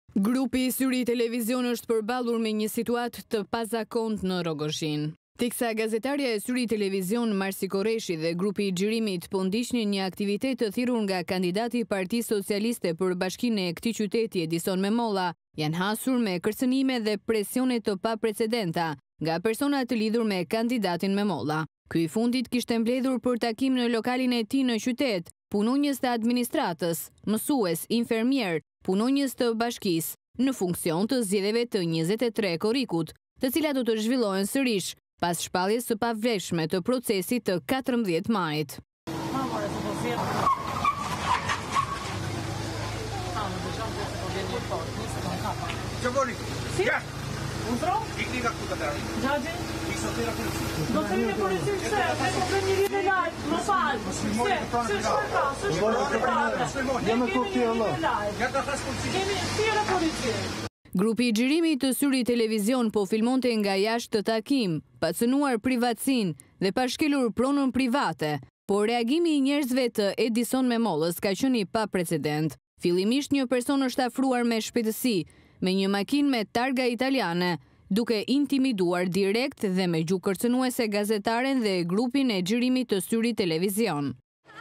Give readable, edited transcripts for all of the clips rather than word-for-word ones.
Grupi i Syri Televizion është përballur me një situatë të pazakontë në Rogozhin. Teksa gazetarja e Syri Televizion Marsi Koreshi dhe grupi i xhirimit po ndiqnin një aktivitet të thirrur nga kandidati i Partisë Socialiste për bashkinë e këtij qyteti Edison Memolla, janë hasur me kërcënime dhe presione të paprecedenta nga persona të lidhur me kandidatin Memolla. Ky i fundit kishte mbledhur për takim në lokalin e tij në qytet punonjës të administratës, mësues, infermier, punonjës të bashkisë, në funksion të zgjedhjeve të 23 korrikut, të cilat do të zhvillohen sërish pas shpalljes së pavlefshme të procesit të 14 majit. Do të një policisë se, ne po bëjmë një rrjetë live, më falë, se shkërka, Grupi i xhirimit të Syri Televizion po filmonte nga jashtë të takim, pa cënuar privatsin dhe pa shkelur pronën private, por reagimi i njerëzve të Edison Memollës ka qenë pa precedent. Fillimisht një person është afruar me shpejtësi, me një makinë me targa italiane, duke intimiduar direkt dhe me gjuhë kërcënuese gazetaren dhe grupin e xhirimit të Syri Televizion.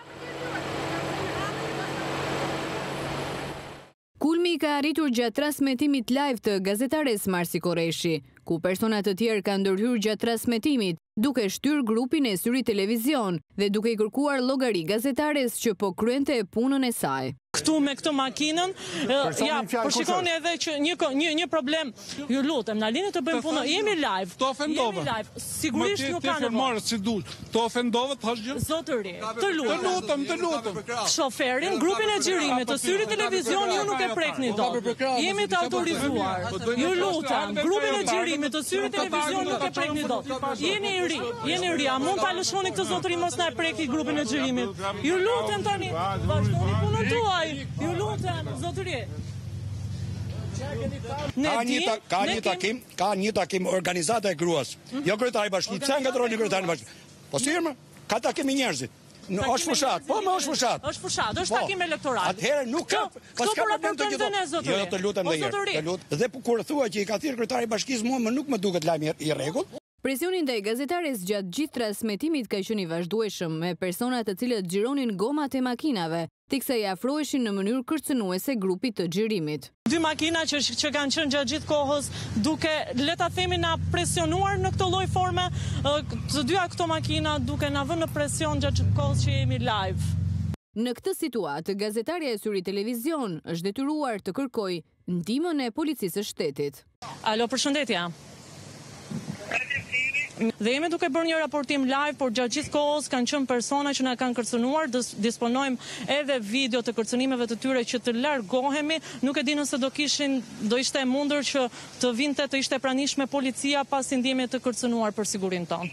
Kulmi ka arritur gjatë transmetimit live të gazetares Marsi Koreshi, ku persona të tjerë kanë ndërhyrë gjatë transmetimit, duke shtyr grupin e Syri Televizion dhe duke i kërkuar llogari gazetares që po kryente punën e saj. Këtu me këtë makinën, ja, përshikoni edhe që një problem, ju lutem, na lini të bëjmë punën, jemi live. Të ofendove. Jemi live, sigurisht nuk ka nevojë. Si dul. Të ofendove të thash gjë? Zotëri, të lutem. Të lutem. Shoferin, grupin e xhirimit të Syri Televizion ju nuk e prekni dot. Jemi të autorizuar. Ju lutem, grupin e xhirimit të Syri Televizion nuk e prekni dot. Jeni ri, a mund ta lëshoni këtë zotëri mos na e preki grupin e xhirimit? Ju lutem tani, vazhdoni punën tuaj. Ju lutem, zotëri. Ka një takim organizata e gruas. Jo kryetari i bashkisë, pse ngatroni kryetarin e bashkisë? Po si më? Ka takim i njerëzit. Është fushat. Po, më është fushat. Është fushat, është takim elektoral. Atëherë nuk ka. Këto po raportojnë dhe ne, zotëri. Jo, të lutem edhe një herë. Dhe kur thua që i ka thirrë kryetari i bashkisë, mua më nuk më duket lajm i rregullt. Presioni ndaj gazetares gjatë gjithë transmetimit ka qenë i vazhdueshëm me persona të cilët xhironin gomat e makinave, teksa i afroheshin në mënyrë kërcënuese grupit të xhirimit. Dy makina që kanë qenë gjatë gjithë kohës duke, le ta themi, na presionuar në këtë lloj forme, të dyja këto makina duke na vënë në presion gjatë kohës që jemi live. Në këtë situatë, gazetarja e Syri Televizion është detyruar të kërkojë ndihmën e policisë së shtetit. Alo, përshëndetje. Dhe jemi duke bërë një raportim live, por gjatë gjithë kohës kanë qenë persona që na kanë kërcënuar, disponojmë edhe video të kërcënimeve të tyre që të largohemi, nuk e di nëse do ishte e mundur që të vinte të ishte pranishme policia pasi ndjehemi të kërcënuar për sigurinë tonë.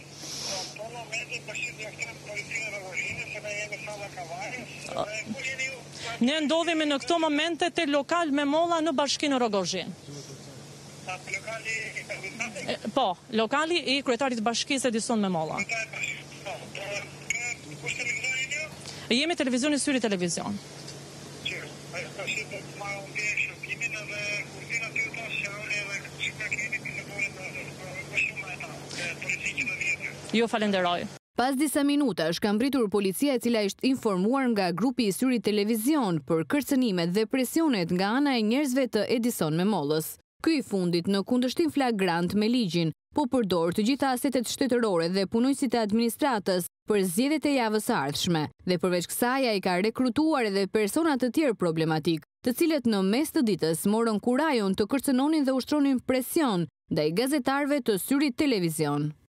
Ne ndodhemi në këto momente te lokal Memolla në bashkinë Rogozhin. Po, lokali i kryetarit bashkisë Edison Memolla. Jemi televizioni Syri Televizion. Ju falenderoj. Pas disa minutash ka mbritur policia e cila ishte informuar nga grupi i Syri Televizion për kërcënimet dhe presionet nga ana e njerëzve të Edison Memollës. Ky i fundit në kundërshtim flagrant me ligjin, po përdor të gjitha asetet shtetërore dhe punojësit e administratës për zgjedhjet e javës së ardhshme, dhe përveç kësaj ai ka rekrutuar edhe persona të tjerë problematik, të cilët në mes të ditës morën kurajon të kërcënonin dhe ushtronin presion ndaj gazetarëve të Syri Televizion.